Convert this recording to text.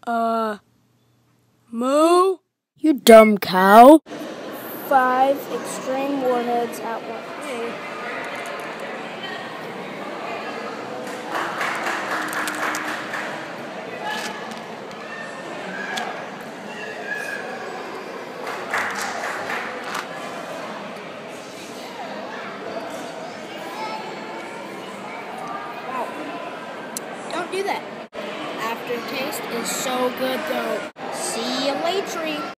Moo? You dumb cow. 5 extreme warheads at once. Wow. Don't do that. Aftertaste is so good though. See you later.